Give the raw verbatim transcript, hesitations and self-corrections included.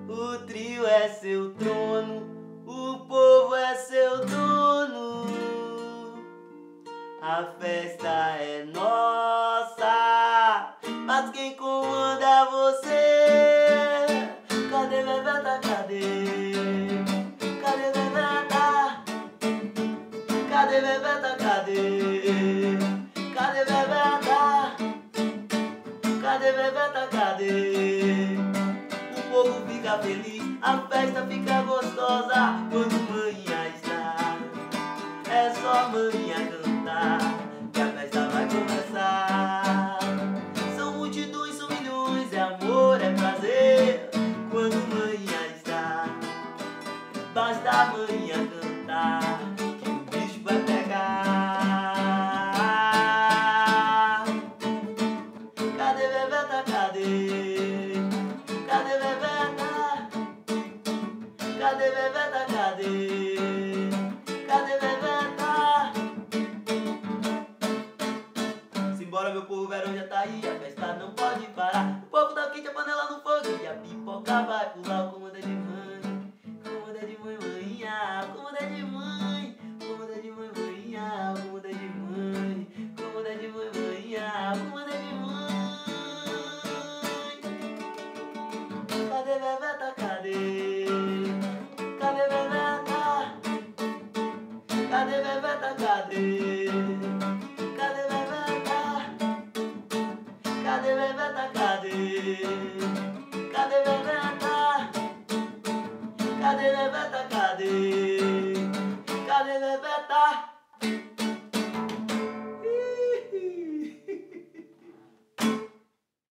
O trio é seu trono, o povo é seu dono. A festa é nossa, mas quem comanda é você. Cadê Bebeta, cadê? Cadê Bebeta? Cadê Bebeta, cadê? Cadê Bebeta? Cadê Bebeta, cadê? O povo fica feliz, a festa fica gostosa quando manhã está. É só manhã cantar que a festa vai começar. São multidões, são milhões, é amor, é prazer quando manhã está. Basta amanhã cantar que o bicho vai pegar. Cadê Bebeta, cadê? Cadê Bebeta? Cadê Bebeta, cadê? Cadê Bebeta? Simbora meu povo, o verão já tá aí, a festa não pode parar. O povo tá quente, a panela no fogo e a pipoca vai pular. O comandante